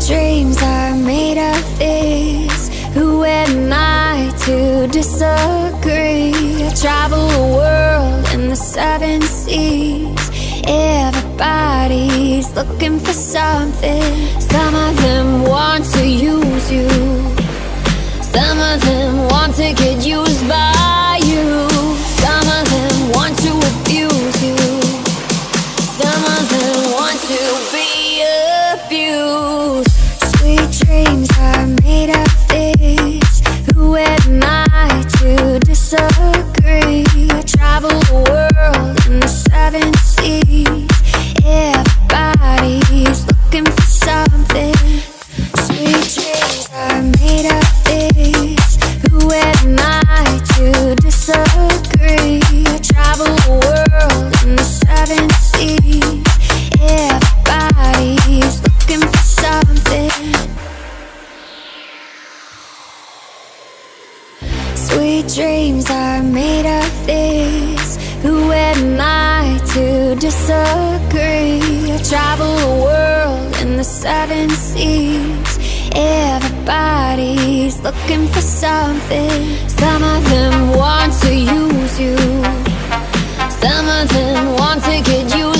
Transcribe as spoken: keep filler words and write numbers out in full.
dreams are made of this. Who am I to disagree? I travel the world and the seven seas. Everybody's looking for something. Some of them want to use you. Some of them want to get used by you. Some of them want to abuse you. Some of them want to be abused. Sweet dreams are made of this. Who am I to disagree? I travel the world in the seven seas. Everybody's looking for something. Sweet dreams are made of this. Who am I to disagree? I travel the world in the seven seas. Everybody's looking for something. Sweet dreams are made of this. Who am I to disagree? I travel the world in the seven seas. Everybody's looking for something. Some of them want to use you. Some of them want to get used